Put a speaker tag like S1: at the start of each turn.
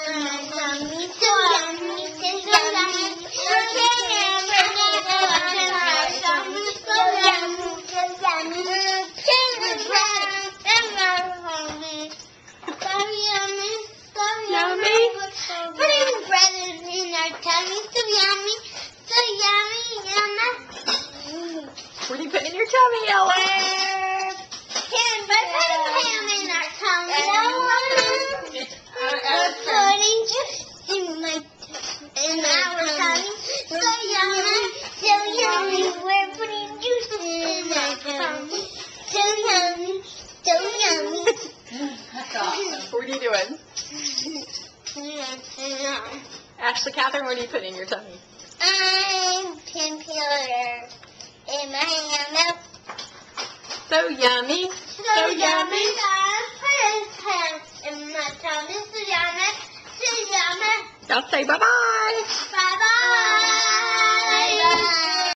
S1: yummy, so yummy, so yummy. Putting bread in our tummy, so yummy, so yummy, yummy.
S2: What are you putting in your tummy, Ella?
S1: Putting ham in our tummy. Putting juice in our tummy, so yummy, so yummy. We're putting juice in our tummy, so yummy, so yummy.
S2: That's awesome. What are you doing? Ashley Catherine, what are you putting in your tummy?
S1: I'm painkiller in my hand.
S2: So yummy.
S1: So yummy. In my tummy. So yummy. So yummy.
S2: Y'all say bye-bye.